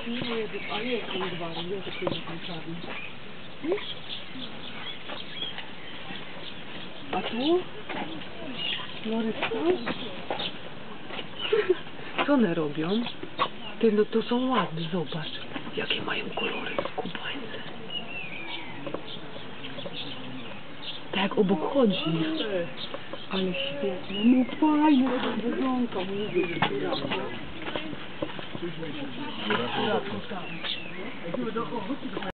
Ale jak nie dwa, nie takie na czarny. A tu? Floryska? Co one robią? Ty, no to są ładne, zobacz. Jakie mają kolory skubańce. Tak, obok chodzi. Ale świetnie. No fajne, to wygląda. Mówię, że tu